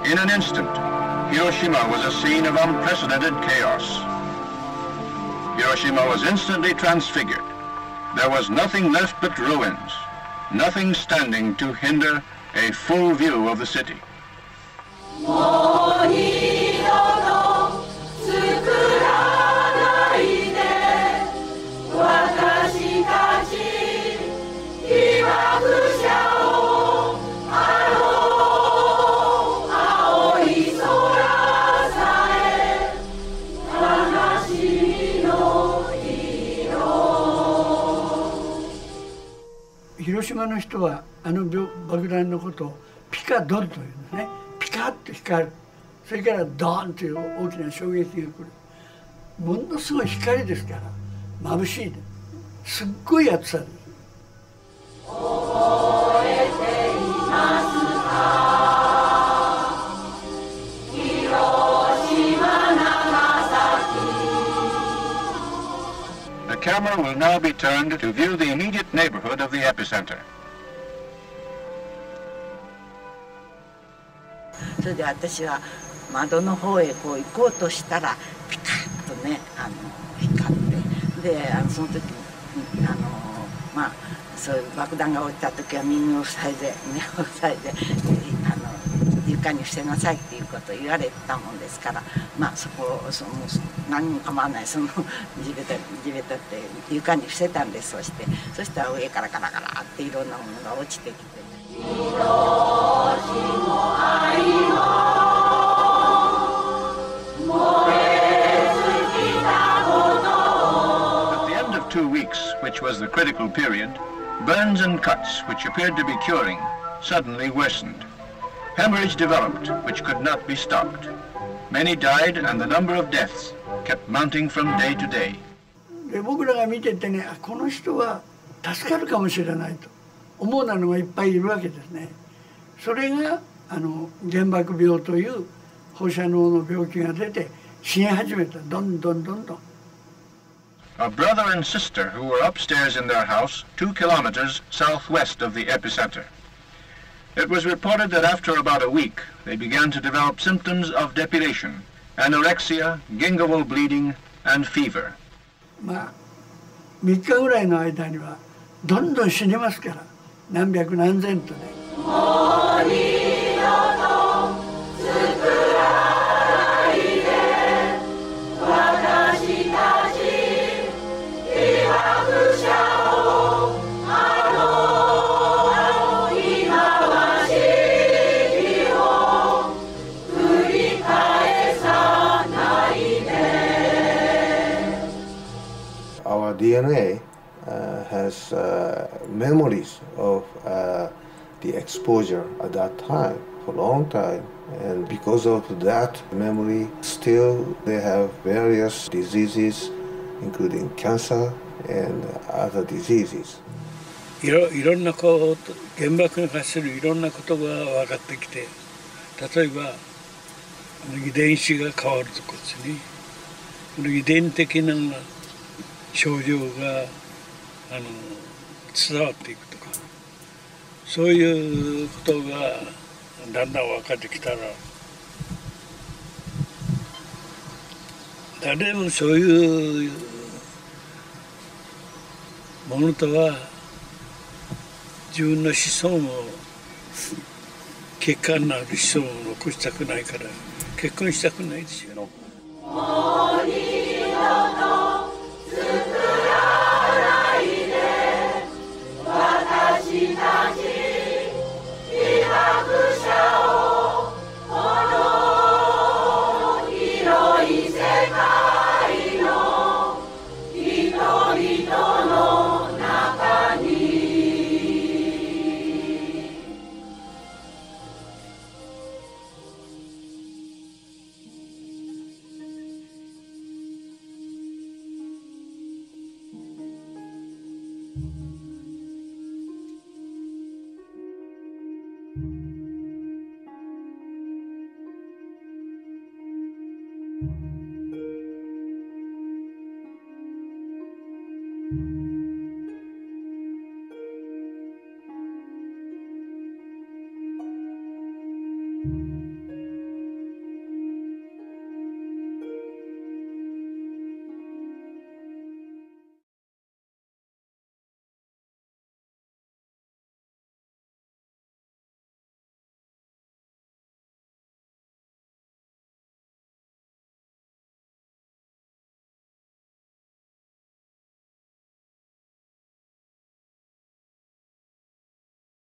In an instant, Hiroshima was a scene of unprecedented chaos. Hiroshima was instantly transfigured. There was nothing left but ruins, nothing standing to hinder a full view of the city. 広島の人は爆弾のことをピカドンというのね。ピカッと光る。それからドーンという大きな衝撃が来る。ものすごい光ですから眩しいすっごい暑さです。 The camera will now be turned to view the immediate neighborhood of the epicenter. それで私は窓の方へこう行こうとしたらピカッとね光ってでその時にまあそういう爆弾が落ちた時は耳を塞いで目を塞いで床に伏せなさいっていうことを言われたもんですからまあそこを何も構わない地べたって床に伏せたんです。そしたら上からガラガラっていろんなものが落ちてきて。 At the end of 2 weeks, which was the critical period, burns and cuts, which appeared to be curing, suddenly worsened. Hemorrhage developed, which could not be stopped. Many died, and the number of deaths kept mounting from day to day. で僕らが見ててね、この人は助かるかもしれないと思うなのがいっぱいいるわけですね。それが原爆病という放射能の病気が出て死に始めた。どんどんどんどん。 A brother and sister who were upstairs in their house 2 kilometers southwest of the epicenter. It was reported that after about a week, they began to develop symptoms of depilation, anorexia, gingival bleeding, and fever. まあ3日ぐらいの間にはどんどん死にますから何百何千とね。 Our DNA has memories of the exposure at that time for a long time, and because of that memory, still they have various diseases, including cancer and other diseases. いろんなこと原爆に関するいろんなことが分かってきて、例えば遺伝子が変わるとかですね、遺伝的な症状が伝わっていくとか、そういうことがだんだん分かってきたら、誰もそういうものとは自分の子孫を血管のある子孫を残したくないから結婚したくないですよ。 you